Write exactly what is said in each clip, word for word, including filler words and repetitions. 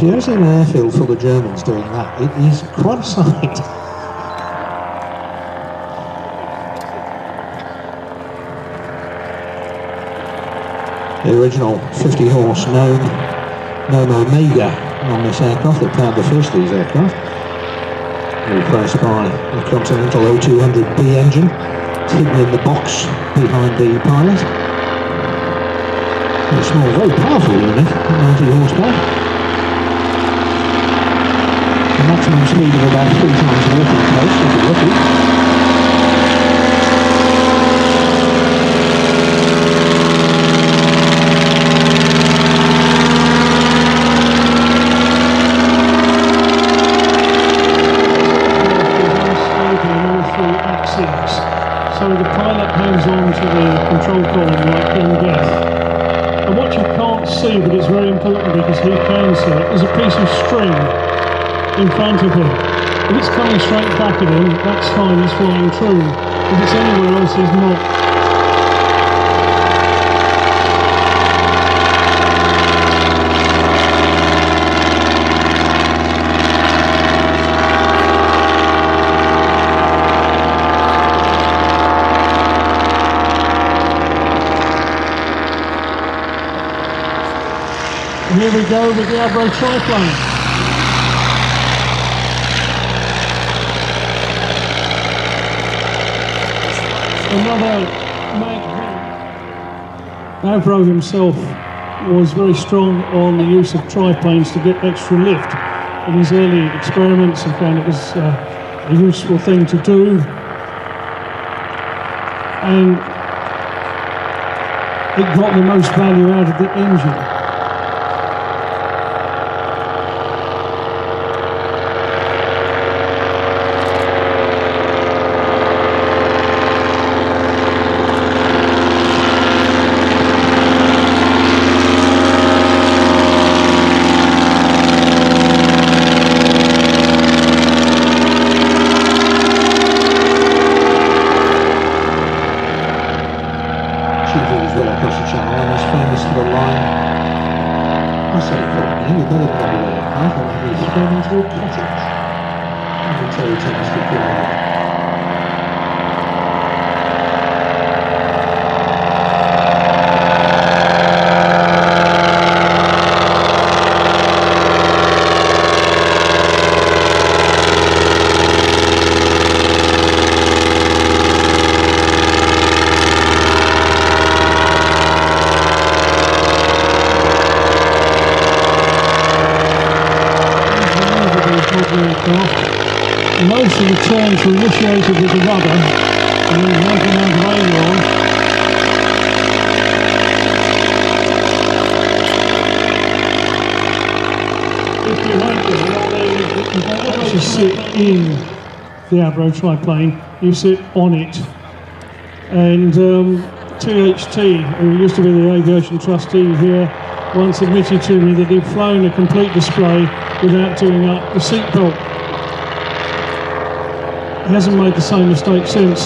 if you ever see an airfield full of Germans doing that, it is quite a sight. The original fifty horse gnome, gnome Omega on this aircraft that powered the first of these aircraft, replaced by the Continental O two hundred B engine, hidden in the box behind the pilot. A small, very powerful unit, ninety horsepower. A maximum speed of about three times the working pace, if you're lucky. So the pilot hangs on to the control column like in death. And what you can't see, but it's very important because he can see it, is a piece of string in front of him. If it's coming straight back at him, that's fine, he's flying true. If it's anywhere else, he's not. And here we go with the Avro Triplane. Another mag. Avro himself was very strong on the use of triplanes to get extra lift. In his early experiments, he found it was uh, a useful thing to do. And it got the most value out of the engine. Most of the turns were initiated with the rudder and then ramping out of aileron. If you want to, you don't actually sit in the Avro Triplane, you sit on it. And um, T H T, who used to be the aviation trustee here, once admitted to me that he'd flown a complete display without doing up the seatbelt. He hasn't made the same mistake since.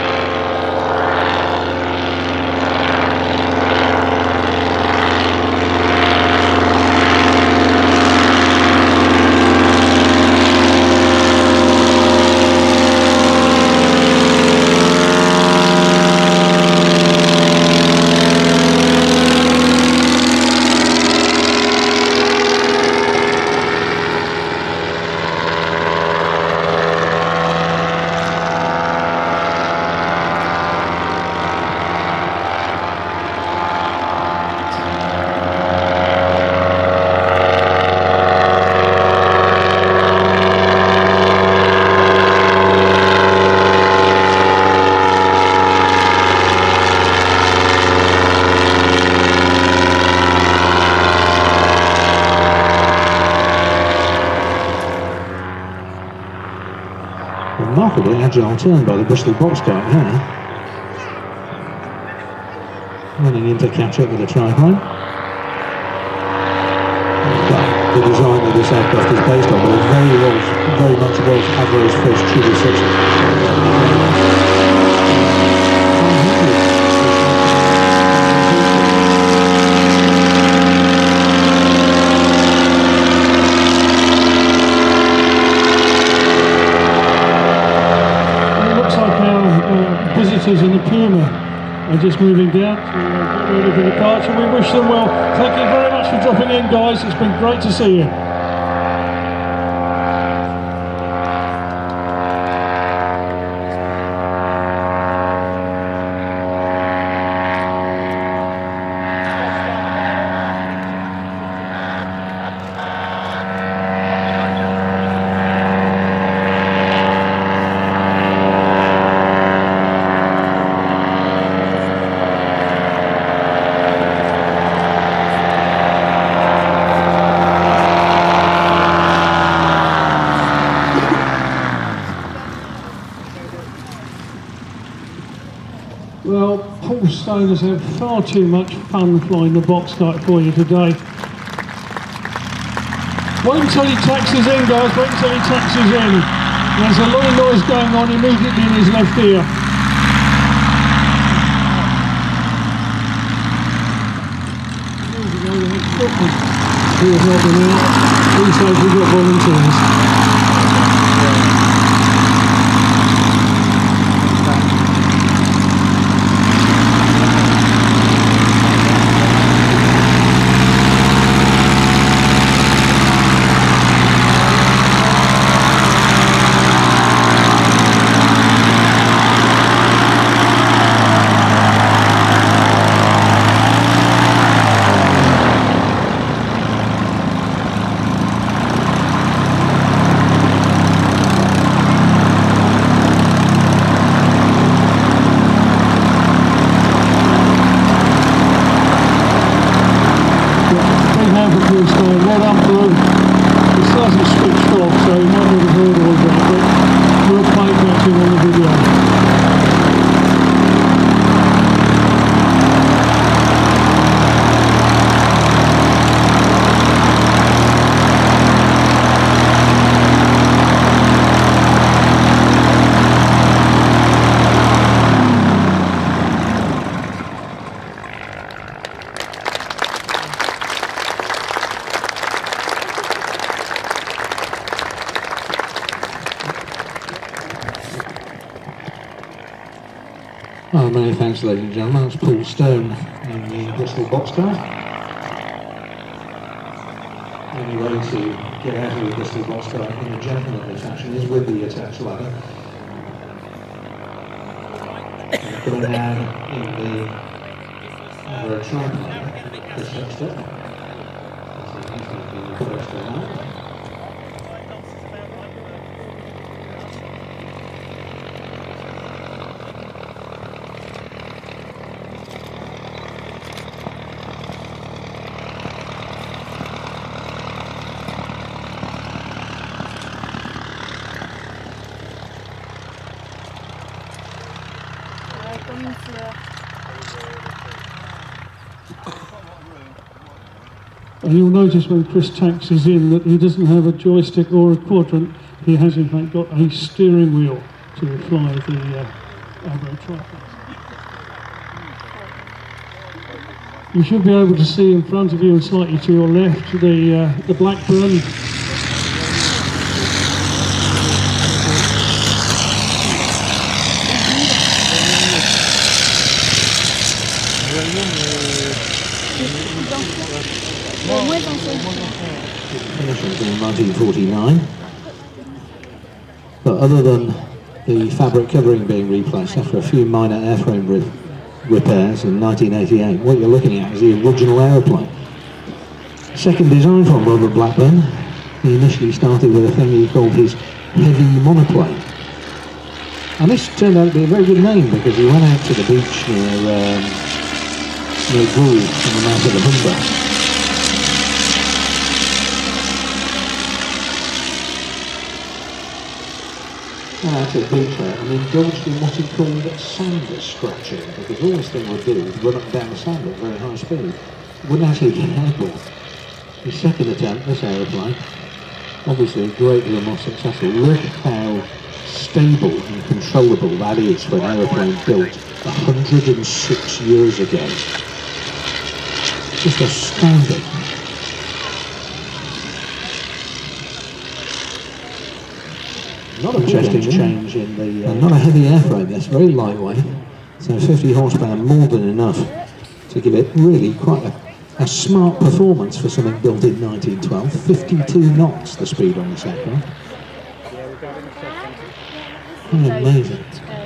Remarkably agile turn by the Bristol Boxkite there. Running in to catch up with the triplane. Well, the design that this aircraft is based on, but it very well, very much was Avro's first Tudor six. Motors and the Puma are just moving down to uh, get ready for departure. We wish them well. Thank you very much for dropping in, guys. It's been great to see you. Well, Paul Stone has had far too much fun flying the Boxkite for you today. Wait until he taxis in, guys, wait until he taxis in. There's a lot of noise going on immediately in his left ear. He was helping out. He says we've got volunteers. Well done, Paul. This hasn't switched off, so you might not have heard all of that, but we'll play catching on the video. Well, many thanks, ladies and gentlemen. That's Paul Stone in the Bristol Boxkite. The only way to get out of the Bristol Boxkite in a gentlemanly fashion is with the attached ladder. And coming down in the Avro Triplane, the step step. That's the first one. And you'll notice when Chris taxis in that he doesn't have a joystick or a quadrant. He has in fact got a steering wheel to fly the uh, Avro Triplane. You should be able to see in front of you and slightly to your left the, uh, the Blackburn. In nineteen forty-nine, but other than the fabric covering being replaced after a few minor airframe re repairs in nineteen eighty-eight, what you're looking at is the original aeroplane. Second design from Robert Blackburn. He initially started with a thing he called his heavy monoplane, and this turned out to be a very good name because he went out to the beach near um, near Gould in the mouth of the Humber. Out at the beach there and indulged in what he called sand scratching, because all this thing would do is run up and down the sand at very high speed. It wouldn't actually get airborne. His second attempt, this aeroplane, obviously greatly more successful. Look how stable and controllable that is for an aeroplane built one hundred and six years ago. Just astounding. Not a interesting change in the, uh, not a heavy airframe, that's very lightweight. So fifty horsepower, more than enough to give it really quite a, a smart performance for something built in nineteen twelve. fifty-two knots the speed on this aircraft. Quite amazing.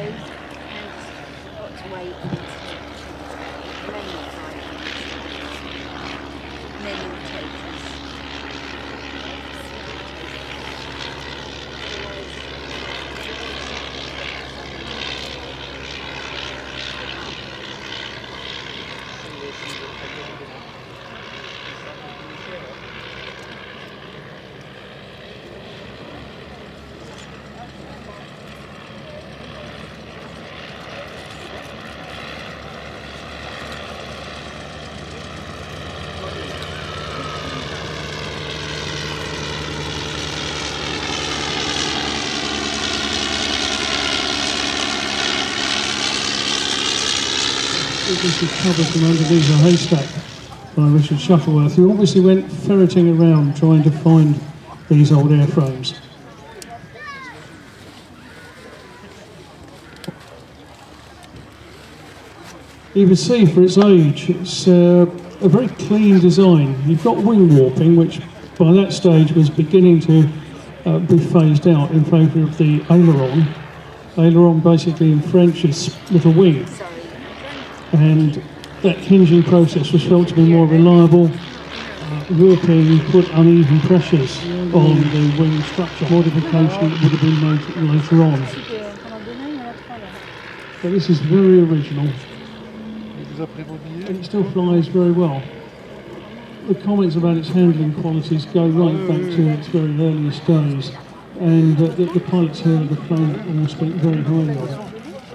This is covered from underneath a haystack by Richard Shuttleworth, who obviously went ferreting around trying to find these old airframes. You can see for its age, it's uh, a very clean design. You've got wing warping, which by that stage was beginning to uh, be phased out in favour of the aileron. Aileron basically in French is little wing. And that hinging process was felt to be more reliable. Uh, warping put uneven pressures on the wing structure. Modification would have been made later on. But this is very original. And it still flies very well. The comments about its handling qualities go right back to its very earliest days. And uh, the, the pilots here of the plane all speak very highly of it.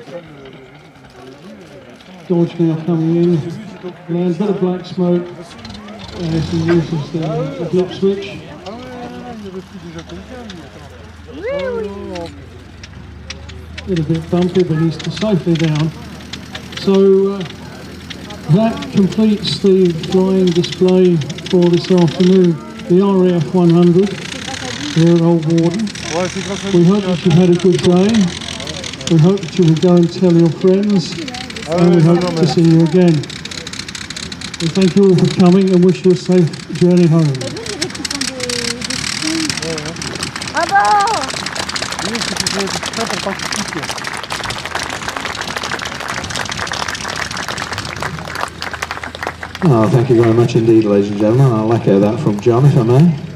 Dodge now coming in, and a bit of black smoke as he uses the, the blip switch. A little bit bumpy, but he's safely down. So uh, that completes the flying display for this afternoon. The R A F one hundred here at Old Warden. We hope that you've had a good day. We hope that you will go and tell your friends. And we hope to see you again. We thank you all for coming and wish you a safe journey home. Oh, thank you very much indeed, ladies and gentlemen. I'll echo that from John, if I may.